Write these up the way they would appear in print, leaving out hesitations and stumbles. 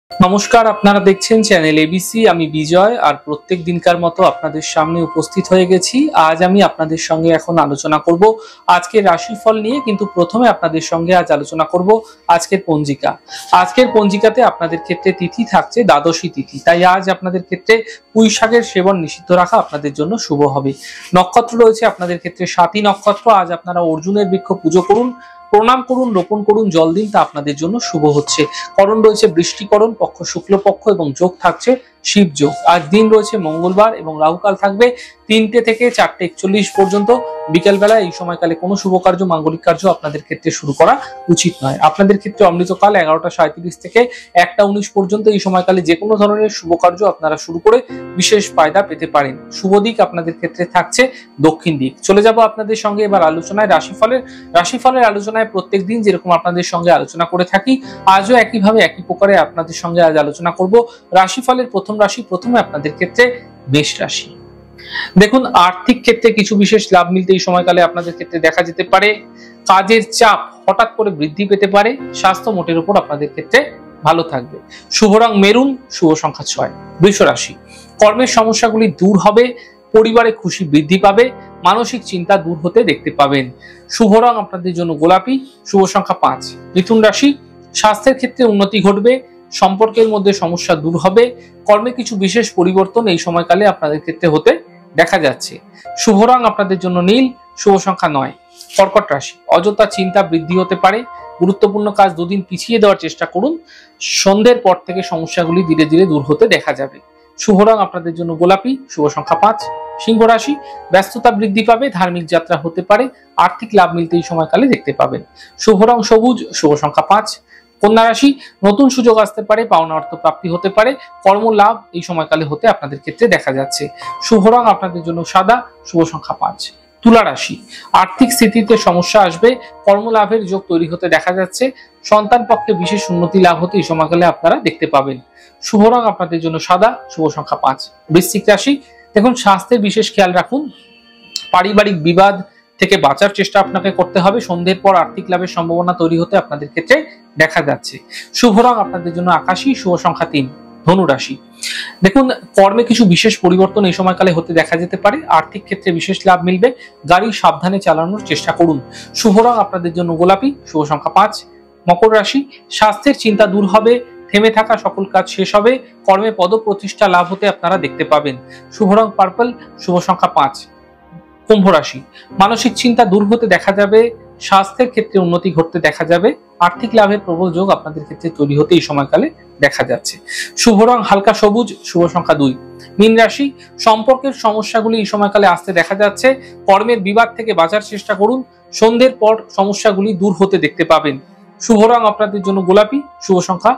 নমস্কার, আপনারা দেখছেন চ্যানেল এবিসি। আমি বিজয়, আর প্রত্যেক দিনকার মতো আপনাদের সামনে উপস্থিত হয়ে গেছি। আজ আমি আপনাদের সঙ্গে এখন আলোচনা করব আজকের রাশিফল নিয়ে, কিন্তু প্রথমে আপনাদের সঙ্গে আজ আলোচনা করব আজকের পঞ্জিকা। আজকের পঞ্জিকাতে আপনাদের ক্ষেত্রে তিথি থাকছে দ্বাদশী তিথি, তাই আজ আপনাদের ক্ষেত্রে পুঁই শাকের সেবন নিষিদ্ধ রাখা আপনাদের জন্য শুভ হবে। নক্ষত্র রয়েছে আপনাদের ক্ষেত্রে সাতী নক্ষত্র। আজ আপনারা অর্জুনের বৃক্ষ পুজো করুন, প্রণাম করুন, রোপণ করুন, জল দিন, তা আপনাদের জন্য শুভ হচ্ছে। করণ রয়েছে বৃষ্টিকরণ, পক্ষ শুক্লপক্ষ এবং যোগ থাকছে শিব যোগ। আজ দিন রয়েছে মঙ্গলবার এবং রাহুকাল থাকবে 3টে থেকে 4:41 পর্যন্ত। বিকেলবেলা এই সময়কালে কোনো শুভ কার্য, মাঙ্গলিক কার্য আপনাদের ক্ষেত্রে শুরু করা উচিত নয়। আপনাদের ক্ষেত্রে অমৃতকাল 11:37 থেকে 1:19 পর্যন্ত। এই সময়কালে যে কোনো ধরনের শুভ কার্য আপনারা শুরু করে বিশেষ ফায়দা পেতে পারেন। শুভ দিক আপনাদের ক্ষেত্রে থাকছে দক্ষিণ দিক। চলে যাব আপনাদের সঙ্গে এবার আলোচনায় রাশিফলের আলোচনায়। প্রত্যেক দিন যেরকম আপনাদের সঙ্গে আলোচনা করে থাকি, আজও একইভাবে একই প্রকারে আপনাদের সঙ্গে আজ আলোচনা করব রাশিফলের প্রথম রাশি। প্রথমে আপনাদের ক্ষেত্রে মেষ রাশি। দেখুন, আর্থিক ক্ষেত্রে কিছু বিশেষ লাভ মিলতে এই সময়কালে আপনাদের ক্ষেত্রে দেখা যেতে পারে। কাজের চাপ হঠাৎ করে বৃদ্ধি পেতে পারে। স্বাস্থ্য মোটের উপর আপনাদের ক্ষেত্রে ভালো থাকবে। শুভ রং মেরুন, শুভ সংখ্যা 6। বৃষ রাশি। কর্মের সমস্যাগুলি দূর হবে, পরিবারে খুশি বৃদ্ধি পাবে, মানসিক চিন্তা দূর হতে দেখতে পাবেন। শুভ রং আপনাদের জন্য গোলাপি, শুভ সংখ্যা 5। মিথুন রাশি। স্বাস্থ্যের ক্ষেত্রে উন্নতি ঘটবে, সম্পর্কের মধ্যে সমস্যা দূর হবে, কর্মে কিছু বিশেষ পরিবর্তন এই সময়কালে আপনাদের ক্ষেত্রে হতে দেখা যাচ্ছে। শুভ রং আপনাদের জন্য নীল, শুভ সংখ্যা 9। কর্কট রাশি। অযথা চিন্তা বৃদ্ধি হতে পারে, গুরুত্বপূর্ণ কাজ দুদিন পিছিয়ে দেওয়ার চেষ্টা করুন। সন্ধ্যের পর থেকে সমস্যাগুলি ধীরে ধীরে দূর হতে দেখা যাবে। শুভ রং আপনাদের জন্য গোলাপি, শুভ সংখ্যা 5। সিংহ রাশি। ব্যস্ততা বৃদ্ধি পাবে, ধার্মিক যাত্রা হতে পারে, আর্থিক লাভ মিলতে এই সময়কালে দেখতে পাবেন। শুভ রং সবুজ, শুভ সংখ্যা 5। কন্যা রাশি। নতুন সুযোগ আসতে পারে, পাওনা অর্থ প্রাপ্তি হতে পারে, কর্ম লাভ এই সময়কালে হতে আপনাদের ক্ষেত্রে দেখা যাচ্ছে। শুভ রং আপনাদের জন্য সাদা, শুভ সংখ্যা 5। তুলা রাশি। আর্থিক স্থিতিতে সমস্যা আসবে, কর্মলাভের যোগ তৈরি হতে দেখা যাচ্ছে, সন্তান পক্ষে বিশেষ উন্নতি লাভ হতে এই সময়কালে আপনারা দেখতে পাবেন। শুভ রং আপনাদের জন্য সাদা, শুভ সংখ্যা 5। বৃশ্চিক রাশি। দেখুন, স্বাস্থ্যের বিশেষ খেয়াল রাখুন, পারিবারিক বিবাদ থেকে বাঁচার চেষ্টা আপনাকে করতে হবে। সন্ধ্যের পর আর্থিক লাভের সম্ভাবনা তৈরি হতে আপনাদের ক্ষেত্রে দেখা যাচ্ছে। শুভ রং আপনাদের জন্য আকাশী, শুভ সংখ্যা 3। ধনু রাশি। দেখুন, কর্মে কিছু বিশেষ পরিবর্তন এই সময়কালে হতে দেখা যেতে পারে, আর্থিক ক্ষেত্রে বিশেষ লাভ মিলবে, গাড়ি সাবধানে চালানোর চেষ্টা করুন। শুভ রং আপনাদের জন্য গোলাপি, শুভ সংখ্যা 5। মকর রাশি। স্বাস্থ্যের চিন্তা দূর হবে, থেমে থাকা সকল কাজ শেষ হবে, কর্মে পদ প্রতিষ্ঠা লাভ হতে আপনারা দেখতে পাবেন। শুভ রং পার্পল, শুভ সংখ্যা 5। কুম্ভ রাশি। মানসিক চিন্তা দূর হতে দেখা যাবে, স্বাস্থ্যের ক্ষেত্রে উন্নতি ঘটতে দেখা যাবে, আর্থিক লাভের প্রবল যোগ আপনাদের ক্ষেত্রে তৈরি হতে এই সময়কালে দেখা যাচ্ছে। শুভ রং হালকা সবুজ, শুভ সংখ্যা 2। মীন রাশি। সম্পর্কের সমস্যাগুলি এই সময়কালে আসতে দেখা যাচ্ছে, কর্মের বিবাদ থেকে বাঁচার চেষ্টা করুন, সন্ধ্যের পর সমস্যাগুলি দূর হতে দেখতে পাবেন। শুভ রং আপনাদের জন্য গোলাপি, শুভ সংখ্যা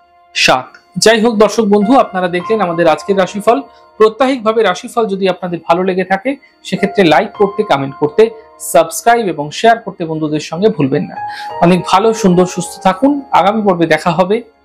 7। যাই হোক দর্শক বন্ধু, আপনারা দেখলেন আমাদের আজকের রাশিফল। প্রত্যাহিকভাবে রাশিফল যদি আপনাদের ভালো লেগে থাকে, সেক্ষেত্রে লাইক করতে, কমেন্ট করতে, সাবস্ক্রাইব এবং শেয়ার করতে বন্ধুদের সঙ্গে ভুলবেন না। অনেক ভালো, সুন্দর, সুস্থ থাকুন। আগামী পর্বে দেখা হবে।